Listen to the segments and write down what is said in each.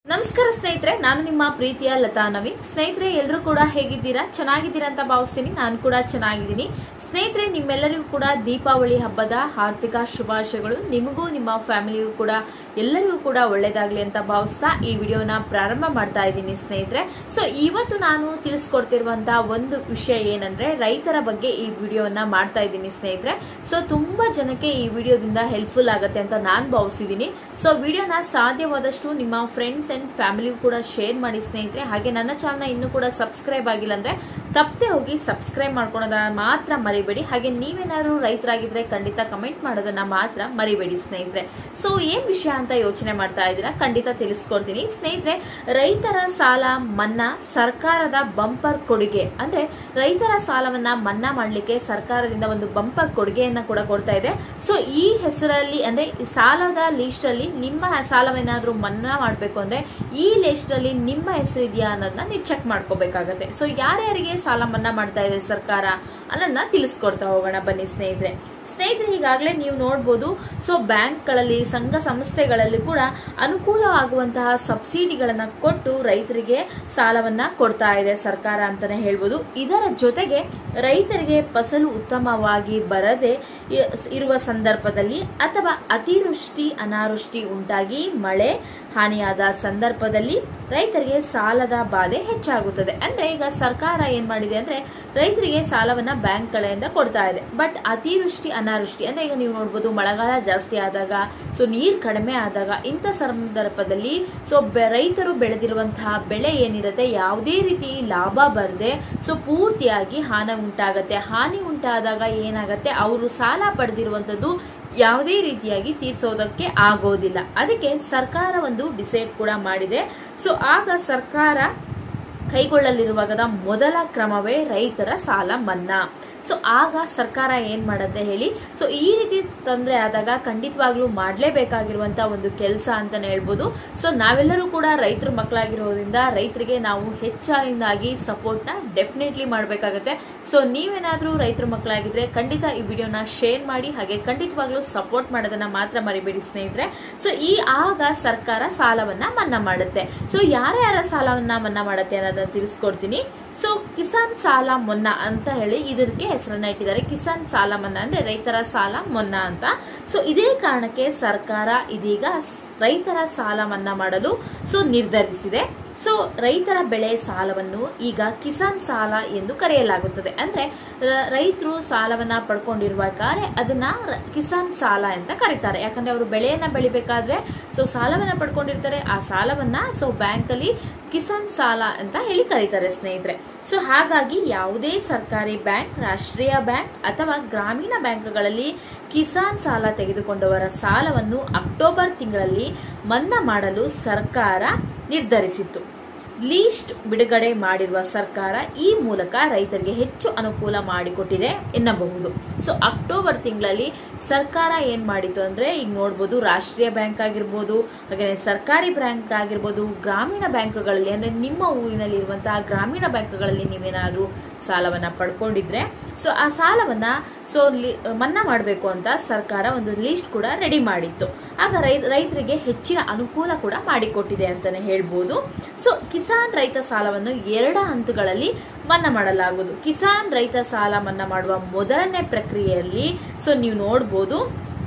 ನಮಸ್ಕಾರ ಸ್ನೇಹಿತರೆ, ನಾನು ನಿಮ್ಮ ಪ್ರೀತಿಯ ಲತಾ ನವೀನ್. ಸ್ನೇಹಿತರೆ, ಎಲ್ಲರೂ ಕೂಡ ಹೇಗಿದ್ದೀರಾ? ಚೆನ್ನಾಗಿದ್ದೀರಾ ಅಂತ ಭಾವಿಸ್ತೀನಿ. ನಾನು ಕೂಡ ಚೆನ್ನಾಗಿದ್ದೀನಿ. ಸ್ನೇಹಿತರೆ, ನಿಮ್ಮೆಲ್ಲರಿಗೂ ಕೂಡ ದೀಪಾವಳಿ ಹಬ್ಬದ ಆರ್ಥಿಕ ಶುಭಾಶಯಗಳು. ನಿಮಗೂ ನಿಮ್ಮ ಫ್ಯಾಮಿಲಿಗೂ ಕೂಡ ಎಲ್ಲರಿಗೂ ಕೂಡ ಒಳ್ಳೇದಾಗ್ಲಿ ಅಂತ ಭಾವಿಸ್ತಾ ಈ ವಿಡಿಯೋನ ಪ್ರಾರಂಭ ಮಾಡ್ತಾ ಇದ್ದೀನಿ ಸ್ನೇಹಿತರೆ. ಸೊ ಇವತ್ತು ನಾನು ತಿಳಿಸ್ಕೊಡ್ತಿರುವಂತಹ ಒಂದು ವಿಷಯ ಏನಂದ್ರೆ, ರೈತರ ಬಗ್ಗೆ ಈ ವಿಡಿಯೋನ ಮಾಡ್ತಾ ಇದ್ದೀನಿ ಸ್ನೇಹಿತರೆ. ಸೊ ತುಂಬಾ ಜನಕ್ಕೆ ಈ ವಿಡಿಯೋದಿಂದ ಹೆಲ್ಪ್ಫುಲ್ ಆಗುತ್ತೆ ಅಂತ ನಾನು ಭಾವಿಸಿದ್ದೀನಿ. ಸೊ ವಿಡಿಯೋನ ಸಾಧ್ಯವಾದಷ್ಟು ನಿಮ್ಮ ಫ್ರೆಂಡ್ಸ್ ಅಂಡ್ ಫ್ಯಾಮಿಲಿಗೂ ಕೂಡ ಶೇರ್ ಮಾಡಿ ಸ್ನೇಹಿತರೆ. ಹಾಗೆ ನನ್ನ ಚಾನಲ್ ಇನ್ನೂ ಕೂಡ ಸಬ್ಸ್ಕ್ರೈಬ್ ಆಗಿಲ್ಲ ಅಂದ್ರೆ ತಪ್ಪದೆ ಹೋಗಿ ಸಬ್ಸ್ಕ್ರೈಬ್ ಮಾಡ್ಕೊಳ್ಳೋದನ್ನ ಮಾತ್ರ ಮರಿಬೇಡಿ. ಹಾಗೆ ನೀವೇನಾದ್ರು ರೈತರಾಗಿದ್ರೆ ಖಂಡಿತ ಕಮೆಂಟ್ ಮಾಡೋದನ್ನ ಮಾತ್ರ ಮರಿಬೇಡಿ ಸ್ನೇಹಿತರೆ. ಸೊ ಏನ್ ವಿಷಯ ಅಂತ ಯೋಚನೆ ಮಾಡ್ತಾ ಇದ್ದೀರಾ? ಖಂಡಿತ ತಿಳಿಸ್ಕೊಡ್ತೀನಿ ಸ್ನೇಹಿತರೆ. ರೈತರ ಸಾಲ ಮನ್ನಾ ಸರ್ಕಾರದ ಬಂಪರ್ ಕೊಡುಗೆ. ಅಂದ್ರೆ ರೈತರ ಸಾಲವನ್ನ ಮನ್ನಾ ಮಾಡ್ಲಿಕ್ಕೆ ಸರ್ಕಾರದಿಂದ ಒಂದು ಬಂಪರ್ ಕೊಡುಗೆಯನ್ನ ಕೂಡ ಕೊಡ್ತಾ ಇದೆ. ಸೊ ಈ ಹೆಸರಲ್ಲಿ ಅಂದ್ರೆ ಸಾಲದ ಲಿಸ್ಟ್ ಅಲ್ಲಿ ನಿಮ್ಮ ಸಾಲವೇನಾದ್ರೂ ಮನ್ನಾ ಮಾಡ್ಬೇಕು ಅಂದ್ರೆ ಈ ಲಿಸ್ಟ್ ಅಲ್ಲಿ ನಿಮ್ಮ ಹೆಸರು ಇದೆಯಾ ಅನ್ನೋದನ್ನ ನೀವು ಚೆಕ್ ಮಾಡ್ಕೋಬೇಕಾಗತ್ತೆ. ಸೊ ಯಾರ್ಯಾರಿಗೆ ಸಾಲ ಮನ್ನಾ ಮಾಡ್ತಾ ಇದೆ ಸರ್ಕಾರ ಅನ್ನೋದನ್ನ ತಿಳಿಸ್ಕೊಡ್ತಾ ಹೋಗೋಣ ಬನ್ನಿ ಸ್ನೇಹಿತರೆ. ಈಗಾಗಲೇ ನೀವು ನೋಡಬಹುದು. ಸೊ ಬ್ಯಾಂಕ್ಗಳಲ್ಲಿ, ಸಂಘ ಸಂಸ್ಥೆಗಳಲ್ಲಿ ಕೂಡ ಅನುಕೂಲವಾಗುವಂತಹ ಸಬ್ಸಿಡಿಗಳನ್ನ ಕೊಟ್ಟು ರೈತರಿಗೆ ಸಾಲವನ್ನ ಕೊಡ್ತಾ ಇದೆ ಸರ್ಕಾರ ಅಂತಾನೆ ಹೇಳ್ಬೋದು. ಇದರ ಜೊತೆಗೆ ರೈತರಿಗೆ ಫಸಲು ಉತ್ತಮವಾಗಿ ಬರದೆ ಇರುವ ಸಂದರ್ಭದಲ್ಲಿ ಅಥವಾ ಅತಿವೃಷ್ಟಿ ಅನಾವೃಷ್ಟಿ ಉಂಟಾಗಿ ಮಳೆ ಹಾನಿಯಾದ ಸಂದರ್ಭದಲ್ಲಿ ರೈತರಿಗೆ ಸಾಲದ ಬಾಧೆ ಹೆಚ್ಚಾಗುತ್ತದೆ. ಅಂದ್ರೆ ಈಗ ಸರ್ಕಾರ ಏನ್ ಮಾಡಿದೆ ಅಂದ್ರೆ ರೈತರಿಗೆ ಸಾಲವನ್ನ ಬ್ಯಾಂಕ್ ಗಳಿಂದ ಕೊಡ್ತಾ ಇದೆ. ಬಟ್ ಅತಿವೃಷ್ಟಿ ಅನಾವೃಷ್ಟಿ ಅಂದ್ರೆ ಈಗ ನೀವು ನೋಡಬಹುದು, ಮಳೆಗಾಲ ಜಾಸ್ತಿ ಆದಾಗ, ಸೊ ನೀರ್ ಕಡಿಮೆ ಆದಾಗ, ಇಂಥ ಸಂದರ್ಭದಲ್ಲಿ ಸೊ ರೈತರು ಬೆಳೆದಿರುವಂತಹ ಬೆಳೆ ಏನಿರುತ್ತೆ ಯಾವುದೇ ರೀತಿ ಲಾಭ ಬರದೆ ಸೊ ಪೂರ್ತಿಯಾಗಿ ಹಾನಿ ಉಂಟಾಗತ್ತೆ. ಹಾನಿ ಉಂಟಾದಾಗ ಏನಾಗತ್ತೆ, ಅವರು ಸಾಲ ಪಡೆದಿರುವಂತದ್ದು ಯಾವುದೇ ರೀತಿಯಾಗಿ ತೀರ್ಸೋದಕ್ಕೆ ಆಗೋದಿಲ್ಲ. ಅದಕ್ಕೆ ಸರ್ಕಾರ ಒಂದು ಡಿಸೈಡ್ ಕೂಡ ಮಾಡಿದೆ. ಸೊ ಆಗ ಸರ್ಕಾರ ಕೈಗೊಳ್ಳಲಿರುವಾಗ ಮೊದಲ ಕ್ರಮವೇ ರೈತರ ಸಾಲ ಮನ್ನಾ. ಸೊ ಆಗ ಸರ್ಕಾರ ಏನ್ ಮಾಡತ್ತೆ ಹೇಳಿ. ಸೊ ಈ ರೀತಿ ತೊಂದರೆ ಆದಾಗ ಖಂಡಿತವಾಗ್ಲೂ ಮಾಡ್ಲೇಬೇಕಾಗಿರುವಂತಹ ಒಂದು ಕೆಲಸ ಅಂತಾನೆ ಹೇಳ್ಬೋದು. ಸೊ ನಾವೆಲ್ಲರೂ ಕೂಡ ರೈತರ ಮಕ್ಕಳಾಗಿರೋದ್ರಿಂದ ರೈತರಿಗೆ ನಾವು ಹೆಚ್ಚಾಗಿ ಸಪೋರ್ಟ್ ನ ಡೆಫಿನೆಟ್ಲಿ ಮಾಡ್ಬೇಕಾಗತ್ತೆ. ಸೊ ನೀವೇನಾದ್ರೂ ರೈತರ ಮಕ್ಕಳಾಗಿದ್ರೆ ಖಂಡಿತ ಈ ವಿಡಿಯೋನ ಶೇರ್ ಮಾಡಿ. ಹಾಗೆ ಖಂಡಿತವಾಗ್ಲೂ ಸಪೋರ್ಟ್ ಮಾಡೋದನ್ನ ಮಾತ್ರ ಮರಿಬೇಡಿ ಸ್ನೇಹಿತರೆ. ಸೊ ಆಗ ಸರ್ಕಾರ ಸಾಲವನ್ನ ಮನ್ನಾ ಮಾಡುತ್ತೆ. ಸೊ ಯಾರ್ಯಾರ ಸಾಲವನ್ನ ಮನ್ನಾ ಮಾಡುತ್ತೆ ಅನ್ನೋದನ್ನ ತಿಳಿಸ್ಕೊಡ್ತೀನಿ. ಸೊ ಕಿಸಾನ್ ಸಾಲ ಮನ್ನಾ ಅಂತ ಹೇಳಿ ಇದಕ್ಕೆ ಹೆಸರನ್ನ ಇಟ್ಟಿದ್ದಾರೆ. ಕಿಸಾನ್ ಸಾಲ ಮನ್ನಾ ಅಂದ್ರೆ ರೈತರ ಸಾಲ ಮನ್ನಾ ಅಂತ. ಸೊ ಇದೇ ಕಾರಣಕ್ಕೆ ಸರ್ಕಾರ ಇದೀಗ ರೈತರ ಸಾಲ ಮನ್ನಾ ಮಾಡಲು ಸೊ ನಿರ್ಧರಿಸಿದೆ. ಸೊ ರೈತರ ಬೆಳೆ ಸಾಲವನ್ನು ಈಗ ಕಿಸಾನ್ ಸಾಲ ಎಂದು ಕರೆಯಲಾಗುತ್ತದೆ. ಅಂದ್ರೆ ರೈತರು ಸಾಲವನ್ನ ಪಡ್ಕೊಂಡಿರುವಾಗಲೇ ಅದನ್ನ ಕಿಸಾನ್ ಸಾಲ ಅಂತ ಕರೀತಾರೆ. ಯಾಕಂದ್ರೆ ಅವರು ಬೆಳೆಯನ್ನ ಬೆಳಿಬೇಕಾದ್ರೆ ಸೊ ಸಾಲವನ್ನ ಪಡ್ಕೊಂಡಿರ್ತಾರೆ. ಆ ಸಾಲವನ್ನ ಸೊ ಬ್ಯಾಂಕ್ ಅಲ್ಲಿ ಕಿಸಾನ್ ಸಾಲ ಅಂತ ಹೇಳಿ ಕರೀತಾರೆ ಸ್ನೇಹಿತರೆ. ಸೊ ಹಾಗಾಗಿ ಯಾವುದೇ ಸರ್ಕಾರಿ ಬ್ಯಾಂಕ್, ರಾಷ್ಟ್ರೀಯ ಬ್ಯಾಂಕ್ ಅಥವಾ ಗ್ರಾಮೀಣ ಬ್ಯಾಂಕ್ಗಳಲ್ಲಿ ಕಿಸಾನ್ ಸಾಲ ತೆಗೆದುಕೊಂಡವರ ಸಾಲವನ್ನು ಅಕ್ಟೋಬರ್ ತಿಂಗಳಲ್ಲಿ ಮನ್ನಾ ಮಾಡಲು ಸರ್ಕಾರ ನಿರ್ಧರಿಸಿತ್ತು. ಲೀಸ್ಟ್ ಬಿಡುಗಡೆ ಮಾಡಿರುವ ಸರ್ಕಾರ ಈ ಮೂಲಕ ರೈತರಿಗೆ ಹೆಚ್ಚು ಅನುಕೂಲ ಮಾಡಿಕೊಟ್ಟಿದೆ ಎನ್ನಬಹುದು. ಸೊ ಅಕ್ಟೋಬರ್ ತಿಂಗಳಲ್ಲಿ ಸರ್ಕಾರ ಏನ್ ಮಾಡಿತು ಅಂದ್ರೆ ಈಗ ನೋಡಬಹುದು, ರಾಷ್ಟ್ರೀಯ ಬ್ಯಾಂಕ್ ಆಗಿರ್ಬೋದು, ಹಾಗೆ ಸರ್ಕಾರಿ ಬ್ಯಾಂಕ್ ಆಗಿರ್ಬೋದು, ಗ್ರಾಮೀಣ ಬ್ಯಾಂಕ್ಗಳಲ್ಲಿ ಅಂದ್ರೆ ನಿಮ್ಮ ಊರಿನಲ್ಲಿ ಇರುವಂತಹ ಗ್ರಾಮೀಣ ಬ್ಯಾಂಕ್ಗಳಲ್ಲಿ ನೀವೇನಾದ್ರೂ ಸಾಲವನ್ನ ಪಡ್ಕೊಂಡಿದ್ರೆ ಸೊ ಆ ಸಾಲವನ್ನ ಸೊ ಮನ್ನಾ ಮಾಡಬೇಕು ಅಂತ ಸರ್ಕಾರ ಒಂದು ಲಿಸ್ಟ್ ಕೂಡ ರೆಡಿ ಮಾಡಿತ್ತು. ಆಗ ರೈತರಿಗೆ ಹೆಚ್ಚಿನ ಅನುಕೂಲ ಕೂಡ ಮಾಡಿಕೊಟ್ಟಿದೆ ಅಂತಾನೆ ಹೇಳ್ಬೋದು. ಸೊ ಕಿಸಾನ್ ರೈತ ಸಾಲವನ್ನು 2 ಹಂತಗಳಲ್ಲಿ ಮನ್ನಾ ಮಾಡಲಾಗುವುದು. ಕಿಸಾನ್ ರೈತ ಸಾಲ ಮನ್ನಾ ಮಾಡುವ ಮೊದಲನೇ ಪ್ರಕ್ರಿಯೆಯಲ್ಲಿ ಸೊ ನೀವು ನೋಡಬಹುದು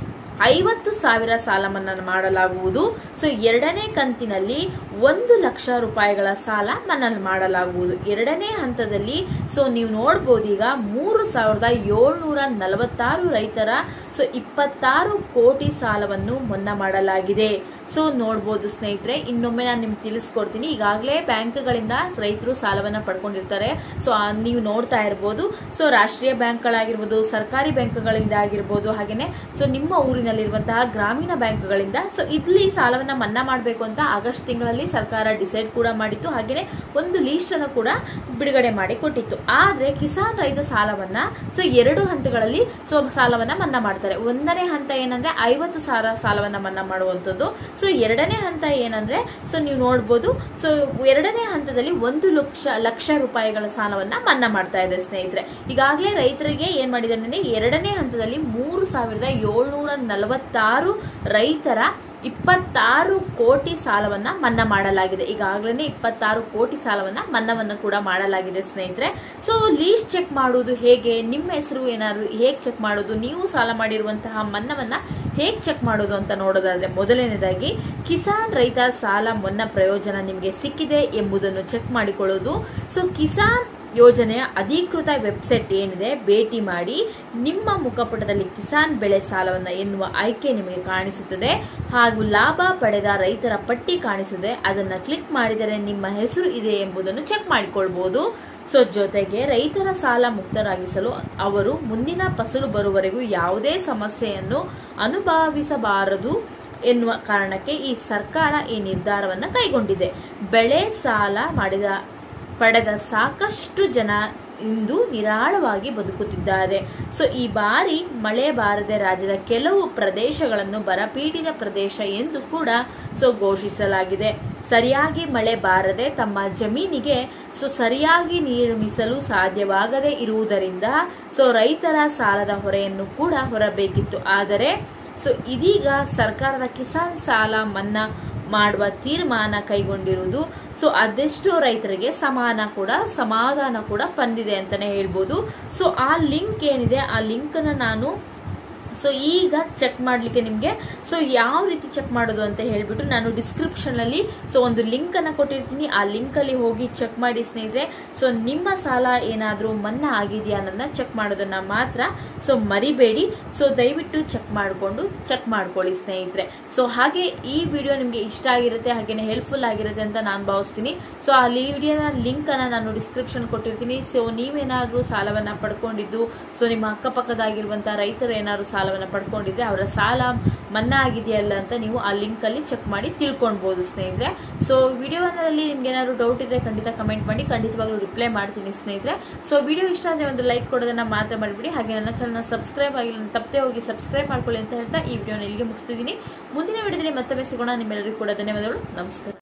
50,000 ಸಾಲ ಮನ್ನಾ ಮಾಡಲಾಗುವುದು. ಸೊ 2ನೇ ಕಂತಿನಲ್ಲಿ 1 ಲಕ್ಷ ರೂಪಾಯಿಗಳ ಸಾಲ ಮನ್ನಾ ಮಾಡಲಾಗುವುದು. 2ನೇ ಹಂತದಲ್ಲಿ ಸೊ ನೀವು ನೋಡಬಹುದು ಈಗ 3,746 ರೈತರ ಸೊ 26 ಕೋಟಿ ಸಾಲವನ್ನು ಮನ್ನಾ ಮಾಡಲಾಗಿದೆ. ಸೊ ನೋಡಬಹುದು ಸ್ನೇಹಿತರೆ, ಇನ್ನೊಮ್ಮೆ ನಾನು ನಿಮ್ಗೆ ತಿಳಿಸ್ಕೊಡ್ತೀನಿ. ಈಗಾಗಲೇ ಬ್ಯಾಂಕ್ಗಳಿಂದ ರೈತರು ಸಾಲವನ್ನ ಪಡ್ಕೊಂಡಿರ್ತಾರೆ. ಸೊ ನೀವು ನೋಡ್ತಾ ಇರಬಹುದು. ಸೊ ರಾಷ್ಟ್ರೀಯ ಬ್ಯಾಂಕ್ಗಳಾಗಿರ್ಬೋದು, ಸರ್ಕಾರಿ ಬ್ಯಾಂಕ್ಗಳಿಂದ ಆಗಿರ್ಬೋದು, ಹಾಗೇನೆ ಸೊ ನಿಮ್ಮ ಊರಿನಲ್ಲಿರುವಂತಹ ಗ್ರಾಮೀಣ ಬ್ಯಾಂಕ್ಗಳಿಂದ ಸೊ ಇಲ್ಲಿ ಸಾಲವನ್ನ ಮನ್ನಾ ಮಾಡಬೇಕು ಅಂತ ಆಗಸ್ಟ್ ತಿಂಗಳಲ್ಲಿ ಸರ್ಕಾರ ಡಿಸೈಡ್ ಕೂಡ ಮಾಡಿತ್ತು. ಹಾಗೇನೆ ಒಂದು ಲೀಸ್ಟ್ ಅನ್ನು ಕೂಡ ಬಿಡುಗಡೆ ಮಾಡಿ ಕೊಟ್ಟಿತ್ತು. ಆದ್ರೆ ಕಿಸಾನ್ ರೈತ ಸಾಲವನ್ನ ಸೊ 2 ಹಂತಗಳಲ್ಲಿ ಸೊ ಸಾಲವನ್ನ ಮನ್ನಾ ಮಾಡ್ತಾರೆ. 1ನೇ ಹಂತ ಏನಂದ್ರೆ 50,000 ಸಾಲವನ್ನ ಮನ್ನಾ ಮಾಡುವಂತದ್ದು. ಸೊ 2ನೇ ಹಂತ ಏನಂದ್ರೆ ಸೊ ನೀವು ನೋಡಬಹುದು. ಸೊ 2ನೇ ಹಂತದಲ್ಲಿ 1 ಲಕ್ಷ ರೂಪಾಯಿಗಳ ಸಾಲವನ್ನ ಮನ್ನಾ ಮಾಡ್ತಾ ಇದೆ ಸ್ನೇಹಿತರೆ. ಈಗಾಗಲೇ ರೈತರಿಗೆ ಏನ್ ಮಾಡಿದ್ದಾರೆ ಅಂದ್ರೆ 2ನೇ ಹಂತದಲ್ಲಿ 3,746 ರೈತರ 26 ಕೋಟಿ ಸಾಲವನ್ನ ಮನ್ನಾ ಮಾಡಲಾಗಿದೆ. ಈಗಾಗಲೇ 26 ಕೋಟಿ ಸಾಲವನ್ನ ಮನ್ನಾವನ್ನ ಕೂಡ ಮಾಡಲಾಗಿದೆ ಸ್ನೇಹಿತರೆ. ಸೊ ಲೀಸ್ಟ್ ಚೆಕ್ ಮಾಡುವುದು ಹೇಗೆ, ನಿಮ್ಮ ಹೆಸರು ಏನಾದ್ರು ಹೇಗೆ ಚೆಕ್ ಮಾಡೋದು, ನೀವು ಸಾಲ ಮಾಡಿರುವಂತಹ ಮನ್ನಾವನ್ನ ಹೇಗೆ ಚೆಕ್ ಮಾಡೋದು ಅಂತ ನೋಡೋದಾದ್ರೆ, ಮೊದಲನೇದಾಗಿ ಕಿಸಾನ್ ರೈತ ಸಾಲ ಮನ್ನಾ ಪ್ರಯೋಜನ ನಿಮಗೆ ಸಿಕ್ಕಿದೆ ಎಂಬುದನ್ನು ಚೆಕ್ ಮಾಡಿಕೊಳ್ಳೋದು. ಸೊ ಕಿಸಾನ್ ಯೋಜನೆಯ ಅಧಿಕೃತ ವೆಬ್ಸೈಟ್ ಏನಿದೆ ಭೇಟಿ ಮಾಡಿ ನಿಮ್ಮ ಮುಖಪುಟದಲ್ಲಿ ಕಿಸಾನ್ ಬೆಳೆ ಸಾಲವನ್ನ ಎನ್ನುವ ಆಯ್ಕೆ ನಿಮಗೆ ಕಾಣಿಸುತ್ತದೆ ಹಾಗೂ ಲಾಭ ಪಡೆದ ರೈತರ ಪಟ್ಟಿ ಕಾಣಿಸುತ್ತದೆ. ಅದನ್ನ ಕ್ಲಿಕ್ ಮಾಡಿದರೆ ನಿಮ್ಮ ಹೆಸರು ಇದೆ ಎಂಬುದನ್ನು ಚೆಕ್ ಮಾಡಿಕೊಳ್ಬಹುದು. ಸೊ ಜೊತೆಗೆ ರೈತರ ಸಾಲ ಮುಕ್ತರಾಗಿಸಲು ಅವರು ಮುಂದಿನ ಫಸಲು ಬರುವವರೆಗೂ ಯಾವುದೇ ಸಮಸ್ಯೆಯನ್ನು ಅನುಭವಿಸಬಾರದು ಎನ್ನುವ ಕಾರಣಕ್ಕೆ ಈ ಸರ್ಕಾರ ಈ ನಿರ್ಧಾರವನ್ನು ಕೈಗೊಂಡಿದೆ. ಬೆಳೆ ಸಾಲ ಪಡೆದ ಸಾಕಷ್ಟು ಜನ ಇಂದು ನಿರಾಳವಾಗಿ ಬದುಕುತ್ತಿದ್ದಾರೆ. ಸೊ ಈ ಬಾರಿ ಮಳೆ ಬಾರದೆ ರಾಜ್ಯದ ಕೆಲವು ಪ್ರದೇಶಗಳನ್ನು ಬರಪೀಡಿತ ಪ್ರದೇಶ ಎಂದು ಕೂಡ ಘೋಷಿಸಲಾಗಿದೆ. ಸರಿಯಾಗಿ ಮಳೆ ಬಾರದೆ ತಮ್ಮ ಜಮೀನಿಗೆ ಸರಿಯಾಗಿ ನಿರ್ಮಿಸಲು ಸಾಧ್ಯವಾಗದೇ ಇರುವುದರಿಂದ ರೈತರ ಸಾಲದ ಹೊರೆಯನ್ನು ಕೂಡ ಹೊರಬೇಕಿತ್ತು. ಆದರೆ ಇದೀಗ ಸರ್ಕಾರದ ಕಿಸಾನ್ ಸಾಲ ಮನ್ನಾ ಮಾಡುವ ತೀರ್ಮಾನ ಕೈಗೊಂಡಿರುವುದು ಅದೆಷ್ಟೋ ರೈತರಿಗೆ ಸಮಾಧಾನ ಕೂಡ ಬಂದಿದೆ ಅಂತಾನೆ ಹೇಳ್ಬೋದು. ಆ ಲಿಂಕ್ ಏನಿದೆ ಆ ಲಿಂಕ್ ಅನ್ನ ನಾನು ಈಗ ಚೆಕ್ ಮಾಡ್ಲಿಕ್ಕೆ ನಿಮ್ಗೆ ಯಾವ ರೀತಿ ಚೆಕ್ ಮಾಡೋದು ಅಂತ ಹೇಳ್ಬಿಟ್ಟು ನಾನು ಡಿಸ್ಕ್ರಿಪ್ಷನ್ ಅಲ್ಲಿ ಒಂದು ಲಿಂಕ್ ಅನ್ನ ಕೊಟ್ಟಿರ್ತೀನಿ. ಆ ಲಿಂಕ್ ಅಲ್ಲಿ ಹೋಗಿ ಚೆಕ್ ಮಾಡಿ ಸ್ನೇಹಿತರೆ. ನಿಮ್ಮ ಸಾಲ ಏನಾದ್ರೂ ಮನ್ನಾ ಆಗಿದೆಯಾ ಅನ್ನೋದನ್ನ ಚೆಕ್ ಮಾಡೋದನ್ನ ಮಾತ್ರ ಮರಿಬೇಡಿ. ದಯವಿಟ್ಟು ಚೆಕ್ ಮಾಡ್ಕೊಳ್ಳಿ ಸ್ನೇಹಿತರೆ. ಹಾಗೆ ಈ ವಿಡಿಯೋ ನಿಮ್ಗೆ ಇಷ್ಟ ಆಗಿರುತ್ತೆ, ಹಾಗೇನೆ ಹೆಲ್ಪ್ಫುಲ್ ಆಗಿರುತ್ತೆ ಅಂತ ನಾನು ಭಾವಿಸ್ತೀನಿ. ಆ ವಿಡಿಯೋನ ಲಿಂಕ್ ಅನ್ನ ನಾನು ಡಿಸ್ಕ್ರಿಪ್ಷನ್ ಕೊಟ್ಟಿರ್ತೀನಿ. ನೀವೇನಾದ್ರೂ ಸಾಲವನ್ನ ಪಡ್ಕೊಂಡಿದ್ದು ನಿಮ್ಮ ಅಕ್ಕಪಕ್ಕದಾಗಿರುವಂತಹ ರೈತರು ಏನಾದ್ರು ಸಾಲವನ್ನ ಪಡ್ಕೊಂಡಿದ್ರೆ ಅವರ ಸಾಲ ಮನ್ನಾ ಆಗಿದೆಯಲ್ಲ ಅಂತ ನೀವು ಆ ಲಿಂಕ್ ಅಲ್ಲಿ ಚೆಕ್ ಮಾಡಿ ತಿಳ್ಕೊಳ್ಬಹುದು ಸ್ನೇಹಿತರೆ. ವಿಡಿಯೋನಲ್ಲಿ ನಿಮ್ಗೆ ಏನಾದ್ರು ಡೌಟ್ ಇದ್ರೆ ಖಂಡಿತ ಕಮೆಂಟ್ ಮಾಡಿ, ಖಂಡಿತವಾಗ್ಲೂ ರಿಪ್ಲೈ ಮಾಡ್ತೀನಿ ಸ್ನೇಹಿತರೆ. ವಿಡಿಯೋ ಇಷ್ಟ ಆದ್ರೆ ಒಂದು ಲೈಕ್ ಕೊಡೋದನ್ನ ಮಾತ್ರ ಮಾಡಿಬಿಡಿ. ಹಾಗೆ ನನ್ನ ಚಾನಲ್ ಸಬ್ಸ್ಕ್ರೈಬ್ ಆಗಿಲ್ಲ ತಪ್ಪದೆ ಹೋಗಿ ಸಬ್ಸ್ಕ್ರೈಬ್ ಮಾಡ್ಕೊಳ್ಳಿ ಅಂತ ಹೇಳ್ತಾ ಈ ವಿಡಿಯೋನ ಇಲ್ಲಿಗೆ ಮುಗಿಸ್ತಿದ್ದೀನಿ. ಮುಂದಿನ ವಿಡಿಯೋದಲ್ಲಿ ಮತ್ತೊಮ್ಮೆ ಸಿಗೋಣ. ನಿಮ್ಮೆಲ್ಲರಿಗೂ ಕೂಡ ಧನ್ಯವಾದಗಳು. ನಮಸ್ಕಾರ.